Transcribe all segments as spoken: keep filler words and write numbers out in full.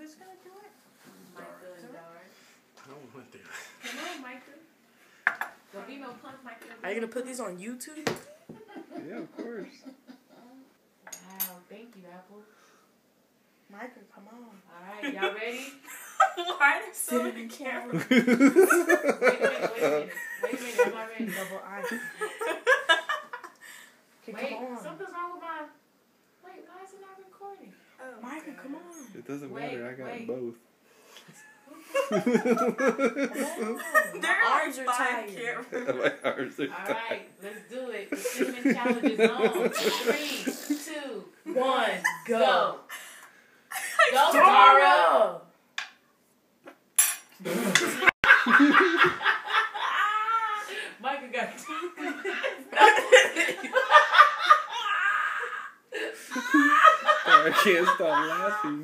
just gonna do it? Micah and Dara. I don't want to. Come on, Micah. There'll be no punk, Micah. Are you gonna put these on YouTube? Yeah, of course. Wow, thank you, Apple. Micah, come on. Alright, y'all ready? Why are they so in the camera? Wait a minute, wait a minute. Wait a minute, I'm not ready. Double eye. Okay, Wait, come on. something's wrong with my... Wait, why is it not recording? Oh, Micah, come on. It doesn't Wait, matter. I got wait. both. Their arms are tired. My arms are Alright, let's do it. The cinnamon challenge is on. Three, two, one, go. Go, Dara. Micah got I can't stop laughing.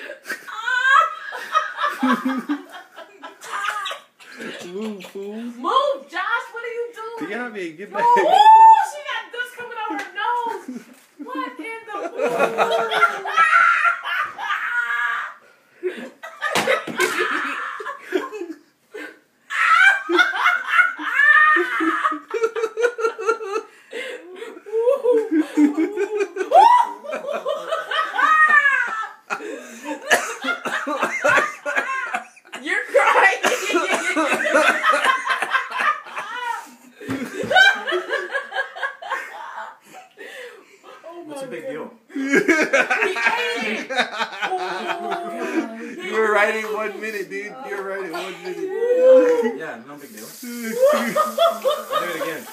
Move, fool. Move, Josh. What are you doing? Diabe, get No. back. Ooh, she got dust coming out her nose. What in the world? You're crying. What's a big deal? You were right in one minute, dude. You were right in one minute. Yeah, no big deal. I'll do it again.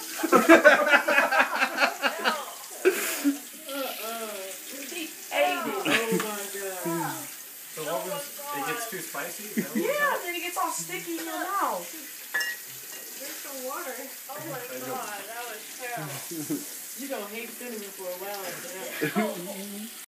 He ate it. Oh my god. So what was, it gets too spicy? Is that what Yeah, then it gets all sticky in your mouth. Drink some water. Oh my god, that was terrible. You gonna hate cinnamon for a while after that.